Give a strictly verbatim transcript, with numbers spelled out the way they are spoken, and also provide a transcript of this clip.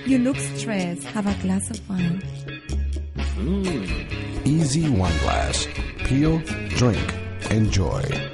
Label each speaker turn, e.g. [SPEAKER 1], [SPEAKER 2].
[SPEAKER 1] You look stressed. Have a glass of wine.
[SPEAKER 2] Mm. Easy Wine Glass. Peel, drink, enjoy.